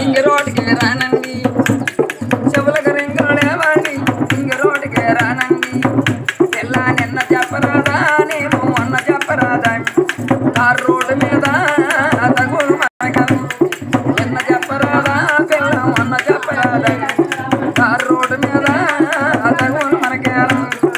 ఇంక రోడ్డుకి రానండి చెవులకు రింగులు లేవండి ఇంక రోడ్డుకి రానండి పిల్ల నిన్న చెప్పరాదా నేను మొన్న చెప్పరాదా కారు రోడ్డు మీద తగులు మనకలు నిన్న చెప్పరాదా పిల్ల మొన్న చెప్పరాదా కారు రోడ్డు మీద తగులు మనకేలు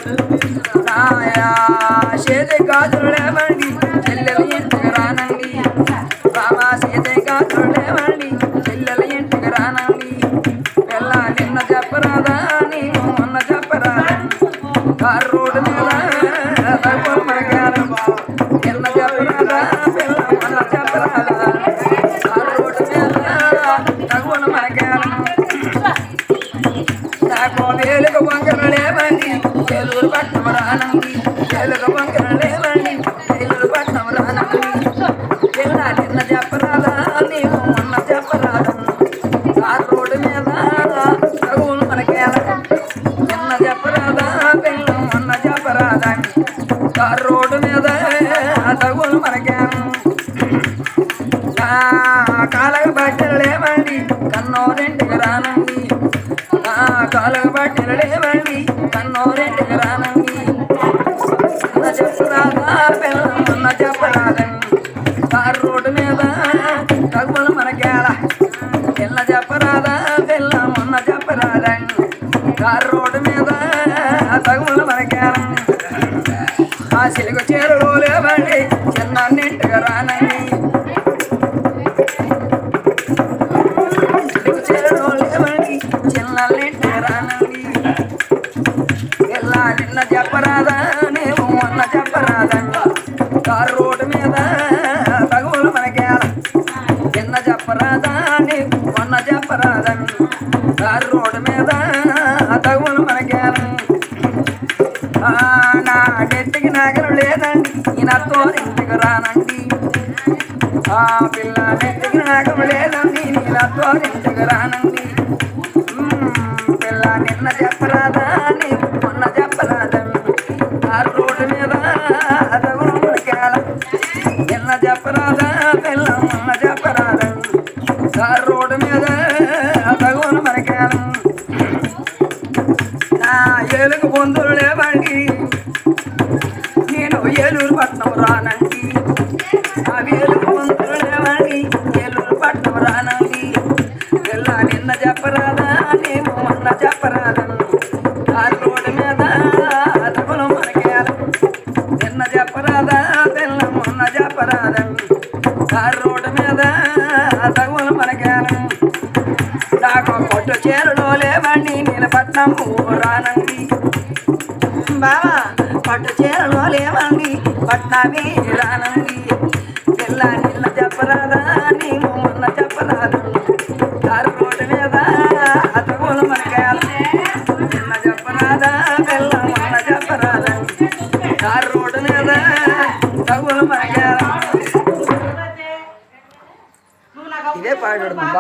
చేతి గాజులు లేవండి చెల్లెలు ఇంటికి రానండి బాబా చేతి గాజులు లేవండి చెల్లెలు ఇంటికి రానండి పిల్ల నిన్న చెప్పరాదా నేను మొన్న చెప్పరాదా కారు రోడ్డు మీద తగులు మనకేలు నిన్న చెప్పరాదా పిల్ల మొన్న చెప్పరాదా కారు రోడ్డు మీద తగులు మనకేలు నాకు వేలుగు వంకలు లేవండి ఏలూరు పట్నం రానండి వేలుగు వంకలు లేవండి ఏలూరు పట్నం రానండి పిల్ల నిన్న చెప్పరాదా నీవు మొన్న చెప్పరాదా కారు రోడ్డు మీద తగులు మనకేల నిన్న చెప్పరాదా పిల్ల మొన్న చెప్పరాదా కారు రోడ్డు మీద తగులు మనకేల కాలగ బట్టలు లేవండి కన్నోరింటికి రానండి కాలగ బట్టలు లేవండి కన్నోరింటికి రానండి నిన్న చెప్పరాదా పిల్ల మొన్న చెప్పరాదండి కారు రోడ్డు మీద తగులు మనకేల పిల్ల చెప్పరాదా పిల్ల మొన్న చెప్పరాదండి కారు రోడ్డు మీద తగులు మనకేల ఆ సిలుగు చీరలు లేవండి చిన్నింటికి రానండి సిలుగు చీరలు లేవండి చిన్నింటికి రానండి పిల్ల నిన్న చెప్పరాదా నేను మొన్న చెప్పరాదండి కారు రోడ్డు మీద తగులు మనకేల నిన్న చెప్పరాదా నీకు మొన్న చెప్పరాదండి కారు రోడ్డు మీద తగులు మనకేల నా గట్టికి నాగలు లేదండి ఈయనతో ఇంటికి రానండి పిల్ల నెట్టికి నాగలు లేదండి నీళ్ళతో ఇంటికి రానండి పిల్ల నిన్న చెప్పరాదా నీకు మొన్న చెప్పరాదండి కారు రోడ్డు మీద తగులు మనకేల నిన్న చెప్పరాదా పిల్ల మొన్న చెప్పరాదండి కారు రోడ్డు మీద తగులు మనకేల నా ఏలుగు బొందులు లేవండి నేను ఏలూరు పట్నం రానండి ఆ ఏలుగు బొందులు లేవండి ఏలూరు పట్నం రానండి పిల్ల నిన్న చెప్పరాదా నేను మొన్న చెప్పరాదండి కారు రోడ్డు మీద తగులు మనకేల నిన్న చెప్పరాదా పిల్ల మొన్న చెప్పరాదండి కారు రోడ్డు మీద తగులు మనకేల నాకు కొట్టు చీరలో లేవండి నేను పట్నం రానండి బావా పట్టు చీరలో లేవండి పట్నమే రానండి పిల్ల నిన్న చెప్పరాదా నేను మొన్న చెప్పరాదండి కారు రోడ్డు మీద తగులు మనకేల నిన్న చెప్పరాదా పిల్ల మొన్న చెప్పరాదండి కారు రోడ్డు మీద తగులు మనకేల ఇదే పాడు